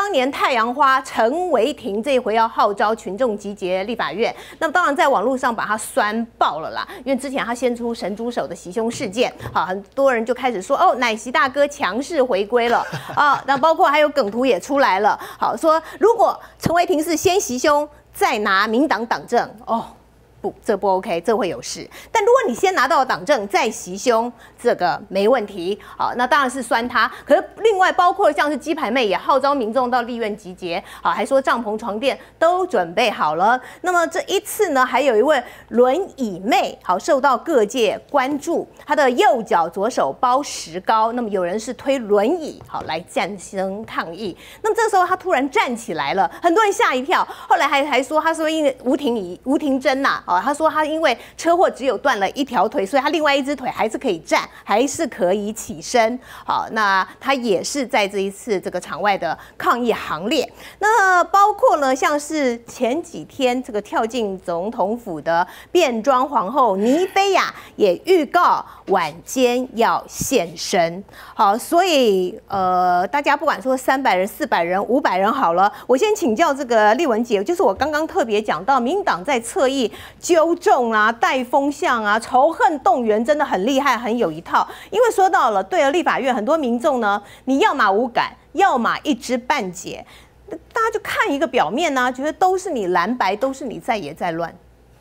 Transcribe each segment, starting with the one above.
当年太阳花陈为廷这一回要号召群众集结立法院，那么当然在网络上把他酸爆了啦，因为之前他先出神猪手的袭胸事件，好，很多人就开始说哦，奶昔大哥强势回归了啊，那包括还有梗图也出来了，好，说如果陈为廷是先袭胸再拿民党党证，哦。不，这不 OK， 这会有事。但如果你先拿到党证再袭胸，这个没问题。好，那当然是酸他。可是另外包括像是鸡排妹也号召民众到立院集结，好，还说帐篷床垫都准备好了。那么这一次呢，还有一位轮椅妹，好，受到各界关注，她的右脚左手包石膏，那么有人是推轮椅，好来战胜抗议。那么这时候她突然站起来了，很多人吓一跳。后来还说她是因为吴庭珍呐。他说他因为车祸只有断了一条腿，所以他另外一只腿还是可以站，还是可以起身。好，那他也是在这一次这个场外的抗议行列。那包括呢，像是前几天这个跳进总统府的变装皇后倪菲亚也预告晚间要现身。好，所以大家不管说300人、400人、500人好了，我先请教这个丽文姐，就是我刚刚特别讲到，民进党在侧翼纠正啊、带风向啊、仇恨动员，真的很厉害，很有一套。因为说到了，对了，立法院很多民众呢，你要么无感，要么一知半解，大家就看一个表面呢、觉得都是你蓝白，都是你在野在乱。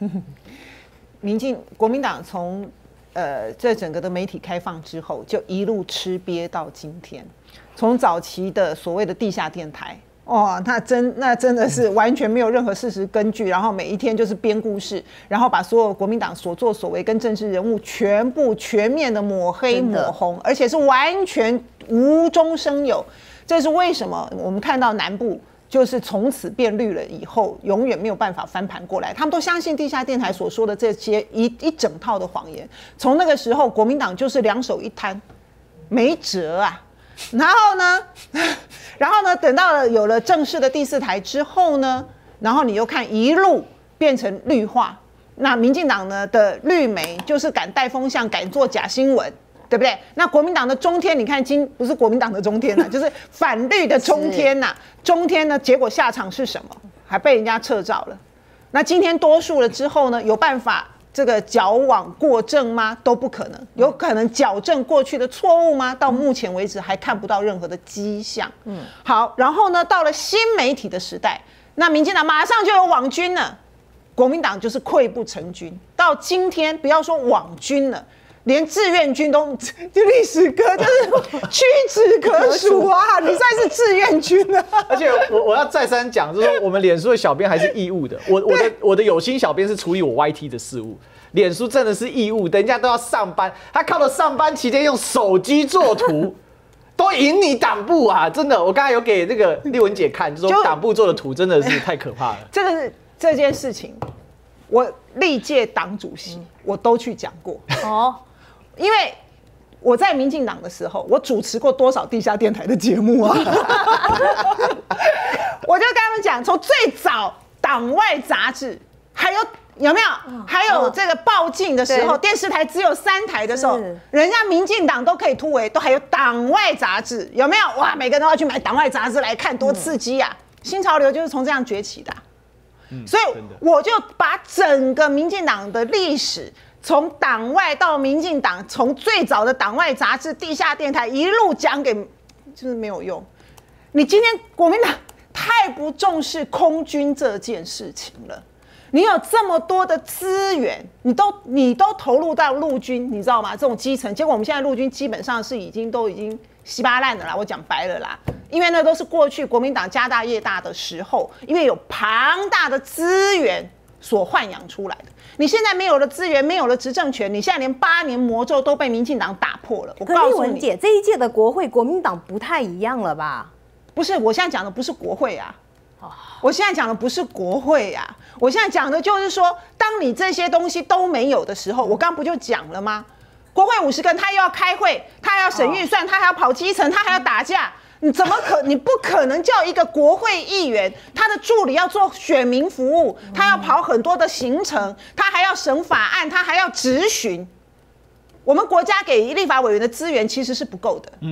国民党从这整个的媒体开放之后，就一路吃瘪到今天。从早期的所谓的地下电台。哦，那真的是完全没有任何事实根据，然后每一天就是编故事，然后把所有国民党所作所为跟政治人物全面的抹黑抹红，而且是完全无中生有。这是为什么我们看到南部就是从此变绿了以后，永远没有办法翻盘过来。他们都相信地下电台所说的这些一整套的谎言。从那个时候，国民党就是两手一摊，没辙啊。然后呢，等到了有了正式的第4台之后呢，然后你又看一路变成绿化。那民进党呢的绿媒就是敢带风向，敢做假新闻，对不对？那国民党的中天，你看不是国民党的中天啊，就是反绿的中天呐。中天呢，结果下场是什么？还被人家撤照了。那今天多数了之后呢，有办法这个矫枉过正吗？都不可能。有可能矫正过去的错误吗？到目前为止还看不到任何的迹象。好，然后呢，到了新媒体的时代，那民进党马上就有网军了，国民党就是溃不成军。到今天，不要说网军了，连志愿军都就历史哥就是屈指可数啊！你算是志愿军啊！ 而且我要再三讲，就是说我们脸书的小编还是义务的，我的有心小编是处理我 YT 的事务。脸书真的是义务，人家都要上班，他靠着上班期间用手机做图，都赢你党部啊！真的，我刚才有给那个丽文姐看，就说党部做的图真的是太可怕了。 这件事情，我历届党主席我都去讲过哦，因为我在民进党的时候，我主持过多少地下电台的节目啊？我就跟他们讲，从最早党外杂志，还有没有？还有这个报禁的时候，电视台只有3台的时候，人家民进党都可以突围，都还有党外杂志，有没有？哇，每个人都要去买党外杂志来看，多刺激啊！新潮流就是从这样崛起的。所以我就把整个民进党的历史，从党外到民进党，从最早的党外杂志、地下电台一路讲给，就是没有用。你今天国民党太不重视空军这件事情了。你有这么多的资源，你都投入到陆军，你知道吗？这种基层，结果我们现在陆军基本上是已经稀巴烂了啦。我讲白了啦，因为那都是过去国民党家大业大的时候，因为有庞大的资源所豢养出来的。你现在没有了资源，没有了执政权，你现在连8年魔咒都被民进党打破了。我告诉你， 丽文姐，这一届的国会，国民党不太一样了吧？ 不是，我现在讲的不是国会啊。我现在讲的不是国会啊，我现在讲的就是说，当你这些东西都没有的时候，我刚不就讲了吗？国会50个人，他又要开会，他还要审预算，他还要跑基层，他还要打架，你不可能叫一个国会议员，他的助理要做选民服务，他要跑很多的行程，他还要审法案，他还要质询。我们国家给立法委员的资源其实是不够的。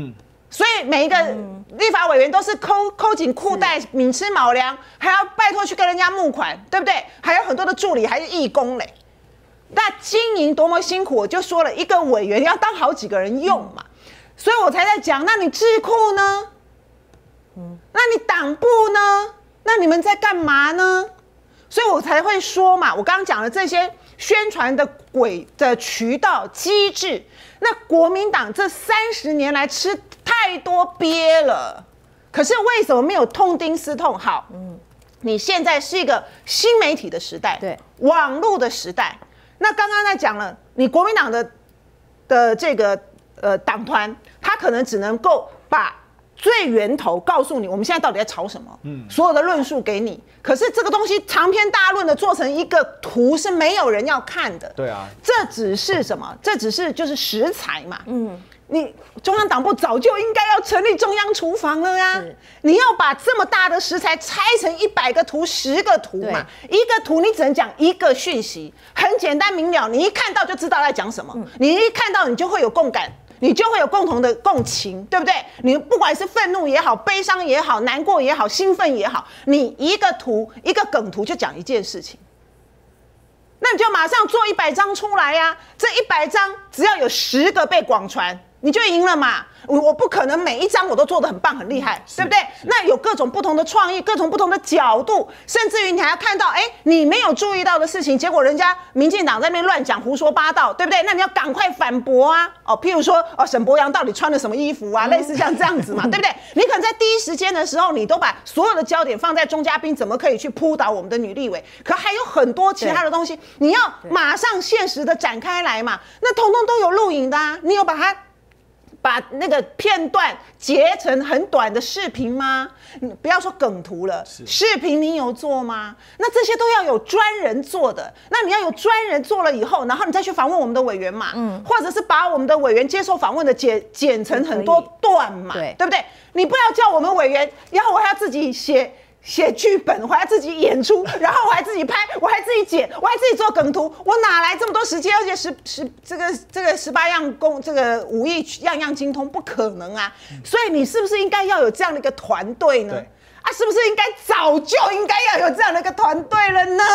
所以每一个立法委员都是抠紧裤带、明吃卯粮，还要拜托去跟人家募款，对不对？还有很多的助理，还是义工嘞。那经营多么辛苦，我就说了，一个委员要当好几个人用嘛，所以我才在讲，那你智库呢？那你党部呢？那你们在干嘛呢？所以我才会说嘛，我刚刚讲的这些宣传的渠道机制，那国民党这30年来吃太多鳖了，可是为什么没有痛定思痛？好，你现在是一个新媒体的时代， 对， 网络的时代。那刚刚在讲了，你国民党的这个党团，他可能只能够把最源头告诉你，我们现在到底在吵什么，所有的论述给你。可是这个东西长篇大论的做成一个图是没有人要看的。 对啊， 这只是什么？这只是就是食材嘛。你中央党部早就应该要成立中央厨房了呀！你要把这么大的食材拆成100个图、10个图嘛，一个图你只能讲一个讯息，很简单明了，你一看到就知道在讲什么，你一看到你就会有共感。你就会有共同的共情，对不对？你不管是愤怒也好、悲伤也好、难过也好、兴奋也好，你一个图、一个梗图就讲一件事情，那你就马上做100张出来呀！这100张只要有10个被广传，你就赢了嘛。我不可能每一张我都做得很棒很厉害，对不对？那有各种不同的创意，各种不同的角度，甚至于你还要看到，你没有注意到的事情，结果人家民进党在那边乱讲胡说八道，对不对？那你要赶快反驳啊！譬如说，沈伯洋到底穿了什么衣服啊？类似像这样子嘛，对不对？你可能在第一时间的时候，你都把所有的焦点放在钟嘉宾怎么可以去扑倒我们的女立委，可还有很多其他的东西，你要马上现实的展开来嘛。那统统都有录影的啊，你有把那个片段截成很短的视频吗？不要说梗图了，视频你有做吗？那这些都要有专人做的。那你要有专人做了以后，然后你再去访问我们的委员嘛，或者是把我们的委员接受访问的剪成很多段嘛，对不对？你不要叫我们委员，然后我还要自己写剧本，我还自己演出，然后我还自己拍，我还自己剪，我还自己做梗图，我哪来这么多时间？而且这个18样这个武艺样样精通，不可能啊！所以你是不是应该要有这样的一个团队呢？是不是应该早就应该要有这样的一个团队了呢？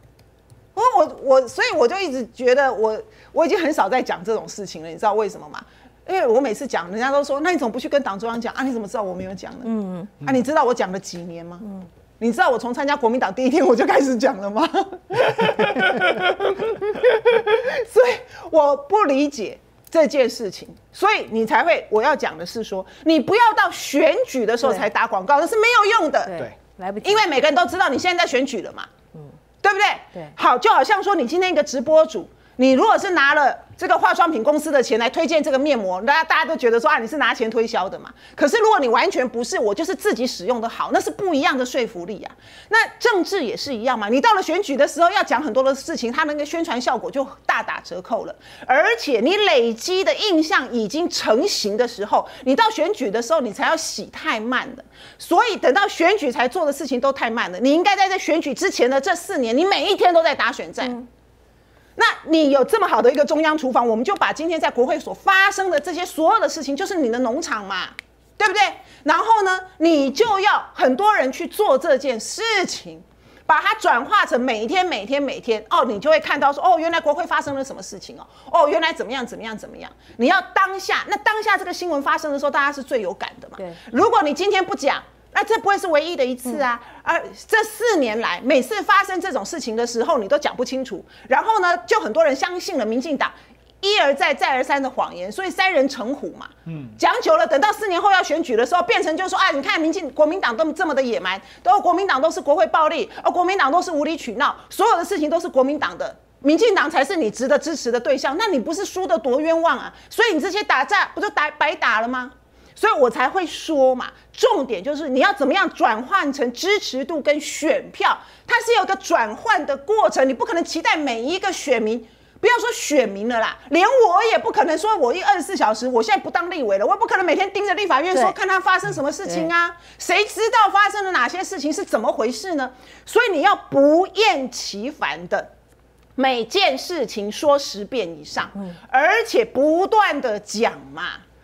所以我就一直觉得我已经很少在讲这种事情了，你知道为什么吗？因为我每次讲，人家都说，那你怎么不去跟党中央讲啊？你怎么知道我没有讲呢？你知道我讲了几年吗？你知道我从参加国民党第一天我就开始讲了吗？所以我不理解这件事情，所以你才会，我要讲的是说，你不要到选举的时候才打广告，那是没有用的。 对，来不及， 因为每个人都知道你现在在选举了嘛，对不对？对，好，就好像说你今天一个直播主。你如果是拿了这个化妆品公司的钱来推荐这个面膜，大家都觉得说你是拿钱推销的嘛。可是如果你完全不是，我就是自己使用的好，那是不一样的说服力啊。那政治也是一样嘛，你到了选举的时候要讲很多的事情，它那个宣传效果就大打折扣了。而且你累积的印象已经成型的时候，你到选举的时候你才要洗，太慢了。所以等到选举才做的事情都太慢了。你应该在这选举之前的这4年，你每一天都在打选战。那你有这么好的一个中央厨房，我们就把今天在国会所发生的这些所有的事情，就是你的农场嘛，对不对？然后呢，你就要很多人去做这件事情，把它转化成每天，你就会看到说，原来国会发生了什么事情原来怎么样。你要当下，那当下这个新闻发生的时候，大家是最有感的嘛。对，如果你今天不讲，那这不会是唯一的一次啊！这4年来，每次发生这种事情的时候，你都讲不清楚，然后呢，就很多人相信了民进党一而再再而三的谎言，所以3人成虎嘛。讲久了，等到4年后要选举的时候，变成就说你看国民党都这么的野蛮，国民党都是国会暴力，国民党都是无理取闹，所有的事情都是国民党的。民进党才是你值得支持的对象，那你不是输得多冤枉啊？所以你这些打架不就白打了吗？所以我才会说嘛，重点就是你要怎么样转换成支持度跟选票，它是有个转换的过程，你不可能期待每一个选民，不要说选民了啦，连我也不可能说我24小时，我现在不当立委了，我也不可能每天盯着立法院说看他发生什么事情啊，谁知道发生了哪些事情是怎么回事呢？所以你要不厌其烦的每件事情说10遍以上，而且不断的讲嘛。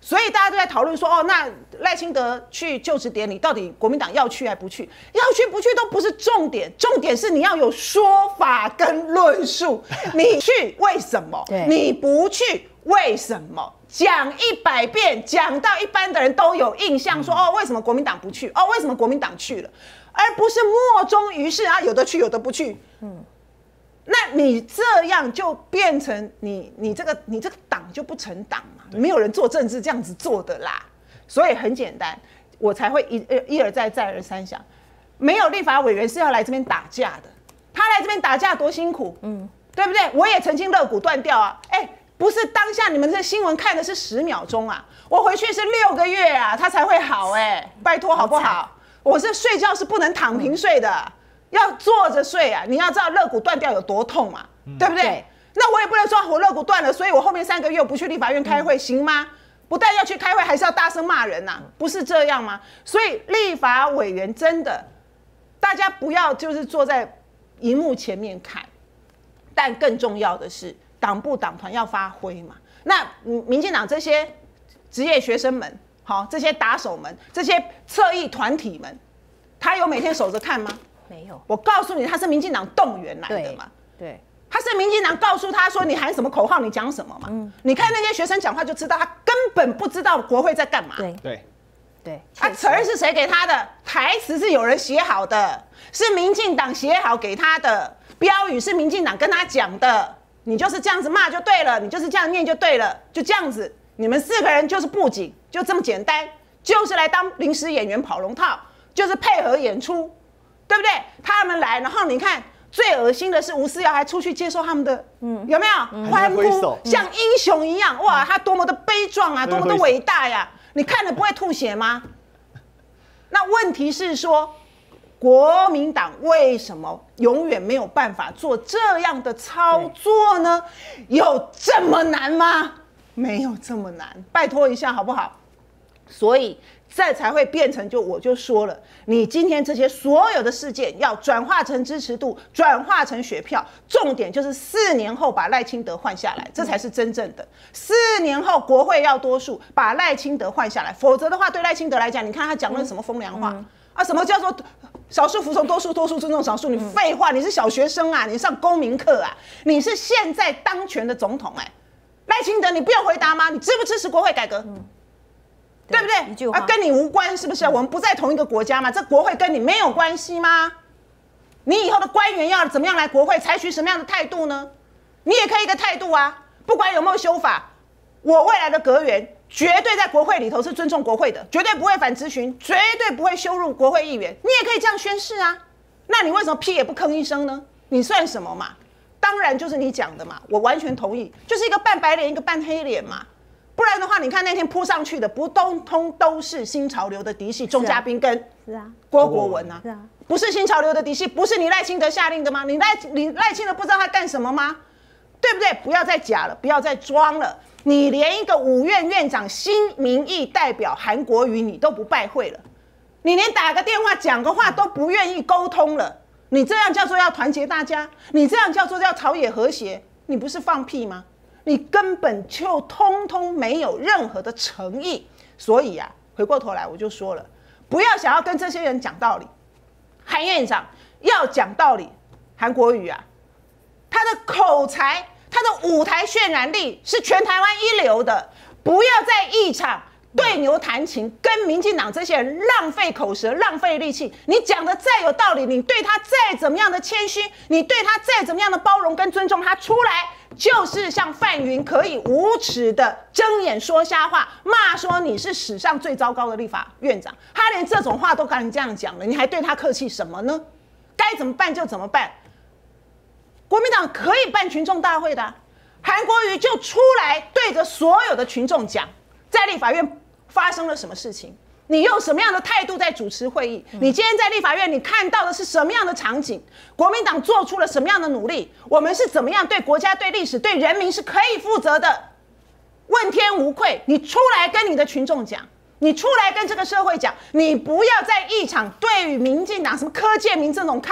所以大家都在讨论说，哦，那赖清德去就职典礼，到底国民党要去还不去？要去不去都不是重点，重点是你要有说法跟论述。你去为什么？你不去为什么？讲100遍，讲到一般的人都有印象说，哦，为什么国民党不去？哦，为什么国民党去了？而不是莫衷于事啊，有的去，有的不去。那你这样就变成你这个党就不成党嘛，没有人做政治这样子做的啦。所以很简单，我才会一而再再而三想，没有立法委员是要来这边打架的，他来这边打架多辛苦，对不对？我也曾经肋骨断掉啊，不是当下你们这新闻看的是10秒钟啊，我回去是6个月啊，他才会好拜托好不好？我是睡觉是不能躺平睡的。要坐着睡啊！你要知道肋骨断掉有多痛嘛，对不对？那我也不能说我肋骨断了，所以我后面3个月我不去立法院开会，行吗？不但要去开会，还是要大声骂人呐，不是这样吗？所以立法委员真的，大家不要就是坐在荧幕前面看，但更重要的是党部党团要发挥嘛。那民进党这些职业学生们，这些打手们，这些侧翼团体们，他有每天守着看吗？ 没有， 我告诉你，他是民进党动员来的嘛。 对， 他是民进党告诉他说你喊什么口号，你讲什么嘛。你看那些学生讲话就知道，他根本不知道国会在干嘛。 对， 词儿是谁给他的？台词是有人写好的，是民进党写好给他的，标语是民进党跟他讲的。你就是这样子骂就对了，你就是这样念就对了，就这样子。你们4个人就是布景，就这么简单，就是来当临时演员跑龙套，就是配合演出。对不对？他们来，然后你看，最恶心的是吴思瑶还出去接受他们的，有没有欢呼，像英雄一样？哇，他多么的悲壮啊，多么的伟大呀！你看了不会吐血吗？那问题是说，国民党为什么永远没有办法做这样的操作呢？有这么难吗？没有这么难，拜托一下好不好？所以。这才会变成我就说了，你今天这些所有的事件要转化成支持度，转化成选票，重点就是4年后把赖清德换下来，这才是真正的。4年后国会要多数，把赖清德换下来，否则的话，对赖清德来讲，你看他讲了什么风凉话啊？什么叫做少数服从多数，多数尊重少数？你废话，你是小学生啊，你上公民课啊？你是现在当权的总统赖清德，你不用回答吗？你支不支持国会改革？对不对？跟你无关，是不是？我们不在同一个国家嘛？这国会跟你没有关系吗？你以后的官员要怎么样来国会，采取什么样的态度呢？你也可以一个态度啊，不管有没有修法，我未来的阁员绝对在国会里头是尊重国会的，绝对不会反质询，绝对不会羞辱国会议员。你也可以这样宣誓啊。那你为什么屁也不吭一声呢？你算什么嘛？当然就是你讲的嘛，我完全同意，就是一个半白脸，一个半黑脸嘛。不然的话，你看那天扑上去的，不都是新潮流的嫡系钟嘉宾跟郭国文啊？不是新潮流的嫡系，不是你赖清德下令的吗？你赖清德不知道他干什么吗？对不对？不要再假了，不要再装了。你连一个5院院长新民意代表韩国瑜你都不拜会了，你连打个电话讲个话都不愿意沟通了。你这样叫做要团结大家？你这样叫做要朝野和谐？你不是放屁吗？你根本就通通没有任何的诚意，所以回过头来我就说了，不要想要跟这些人讲道理。韩院长要讲道理，韩国瑜他的口才，他的舞台渲染力是全台湾一流的，不要在议场对牛弹琴，跟民进党这些人浪费口舌，浪费力气。你讲的再有道理，你对他再怎么样的谦虚，你对他再怎么样的包容跟尊重，他出来就是像范云可以无耻的睁眼说瞎话，骂说你是史上最糟糕的立法院长，他连这种话都敢这样讲了，你还对他客气什么呢？该怎么办就怎么办。国民党可以办群众大会的，韩国瑜就出来对着所有的群众讲，在立法院发生了什么事情，你用什么样的态度在主持会议？你今天在立法院，你看到的是什么样的场景？国民党做出了什么样的努力？我们是怎么样对国家、对历史、对人民是可以负责的？问天无愧。你出来跟你的群众讲，你出来跟这个社会讲，你不要在议场对于民进党什么柯建铭这种咖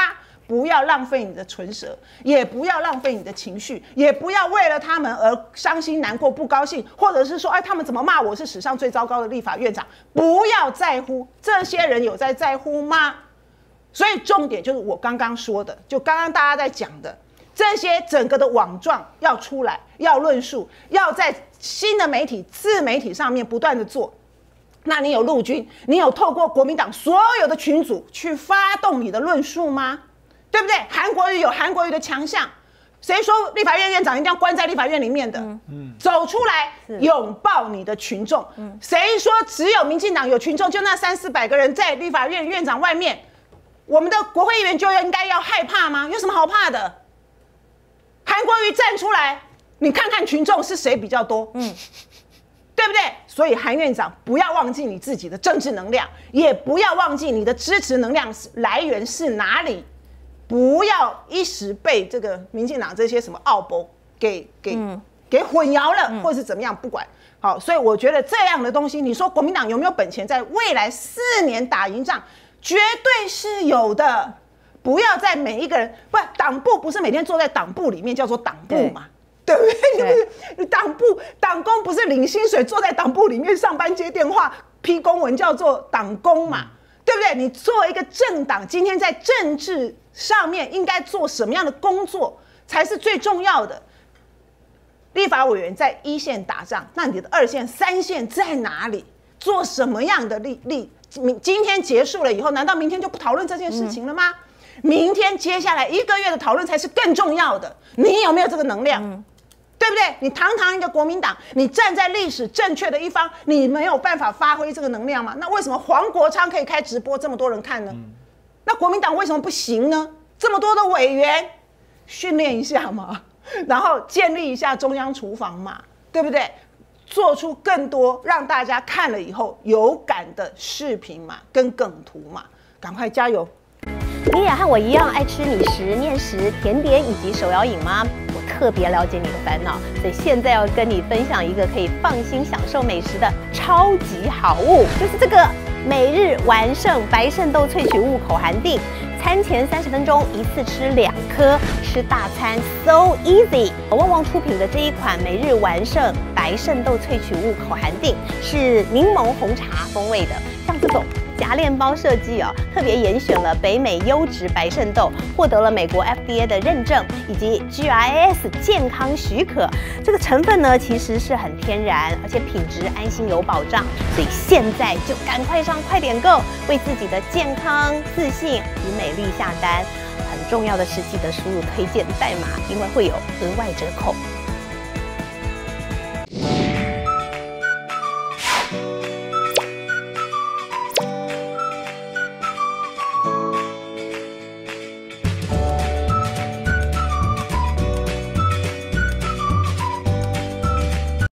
不要浪费你的唇舌，也不要浪费你的情绪，也不要为了他们而伤心难过不高兴，或者是说哎他们怎么骂我是史上最糟糕的立法院长，不要在乎。这些人有在乎吗？所以重点就是我刚刚说的，就刚刚大家在讲的这些整个的网状要出来，要论述，要在新的媒体自媒体上面不断的做。那你有陆军，你有透过国民党所有的群组去发动你的论述吗？对不对？韩国瑜有韩国瑜的强项，谁说立法院院长一定要关在立法院里面的？走出来拥抱你的群众。谁说只有民进党有群众，就那300-400个人在立法院院长外面，我们的国会议员就应该要害怕吗？有什么好怕的？韩国瑜站出来，你看看群众是谁比较多？对不对？所以韩院长不要忘记你自己的政治能量，也不要忘记你的支持能量来源是哪里，不要一时被这个民进党这些什么奥博给混淆了，或是怎么样，不管。好，所以我觉得这样的东西，你说国民党有没有本钱在未来4年打赢仗？绝对是有的。不要在每一个人党部不是每天坐在党部里面叫做党部嘛？对不对？你党工不是领薪水坐在党部里面上班接电话批公文叫做党工嘛？对不对？你作为一个政党，今天在政治上面应该做什么样的工作才是最重要的？立法委员在1线打仗，那你的2线、3线在哪里？做什么样的今天结束了以后，难道明天就不讨论这件事情了吗？明天接下来1个月的讨论才是更重要的。你有没有这个能量？对不对？你堂堂一个国民党，你站在历史正确的一方，你没有办法发挥这个能量吗？那为什么黄国昌可以开直播这么多人看呢？那国民党为什么不行呢？这么多的委员训练一下嘛，然后建立一下中央厨房嘛，对不对？做出更多让大家看了以后有感的视频嘛，跟梗图嘛，赶快加油！ 你也和我一样爱吃米食、面食、甜点以及手摇饮吗？我特别了解你的烦恼，所以现在要跟你分享一个可以放心享受美食的超级好物，就是这个每日完胜白肾豆萃取物口含锭。餐前30分钟一次吃2颗，吃大餐 so easy。旺旺出品的这一款每日完胜白肾豆萃取物口含锭是柠檬红茶风味的，像这种夹链包设计哦，特别严选了北美优质白肾豆，获得了美国 FDA 的认证以及 GIS 健康许可。这个成分呢，其实是很天然，而且品质安心有保障。所以现在就赶快上快点购，为自己的健康、自信与美丽下单。很重要的是，记得输入推荐代码，因为会有额外折扣。